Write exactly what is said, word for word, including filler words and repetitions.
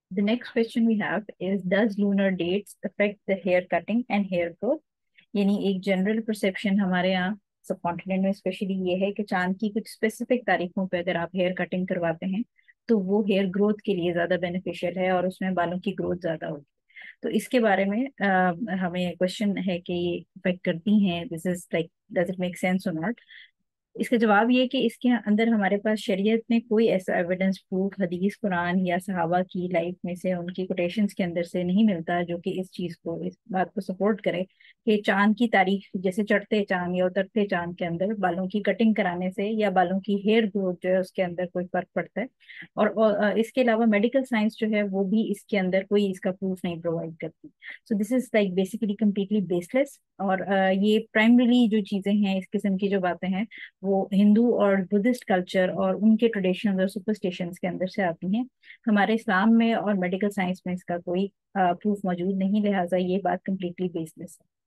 The next question we have is, does lunar dates affect the hair cutting and hair growth? यानी एक general perception हमारे यहाँ सब continent में specially ये है कि चांद की कुछ स्पेसिफिक तारीखों पे अगर आप हेयर कटिंग करवाते हैं तो वो हेयर ग्रोथ के लिए ज्यादा बेनिफिशियल है और उसमें बालों की ग्रोथ ज्यादा होगी। तो इसके बारे में अ, हमें क्वेश्चन है कि ये इफेक्ट करती हैं, this is like does it make sense or not. इसका जवाब ये है कि इसके अंदर हमारे पास शरीयत में कोई ऐसा एविडेंस प्रूफ हदीस कुरान या सहाबा की लाइफ में से उनकी कोटेशंस के अंदर से नहीं मिलता जो कि इस चीज को, इस बात को सपोर्ट करे कि चांद की तारीख जैसे चढ़ते चांद या उतरते चांद के अंदर बालों की कटिंग कराने से या बालों की हेयर ग्रोथ जो है उसके अंदर कोई फर्क पड़ता है। और, और इसके अलावा मेडिकल साइंस जो है वो भी इसके अंदर कोई इसका प्रूफ नहीं प्रोवाइड करती। So this is like basically completely baseless. और अ, ये प्राइमरीली जो चीजें हैं, इस किस्म की जो बातें हैं, वो हिंदू और बुद्धिस्ट कल्चर और उनके ट्रेडिशंस और सुपरस्टिशंस के अंदर से आती हैं। हमारे इस्लाम में और मेडिकल साइंस में इसका कोई प्रूफ मौजूद नहीं, लिहाजा ये बात कम्प्लीटली बेसलेस है।